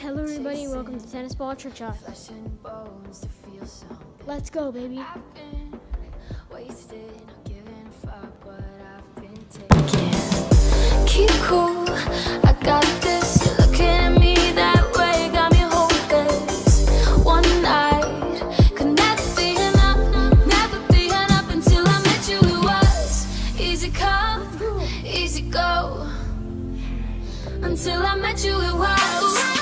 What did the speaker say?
Hello everybody, welcome to Tennis Ball Trick Shot. Let's go, baby. Keep cool, I got this. You're looking at me that way, got me hopeless. One night could never be enough until I met you. It was easy come, easy go. Until I met you, it was.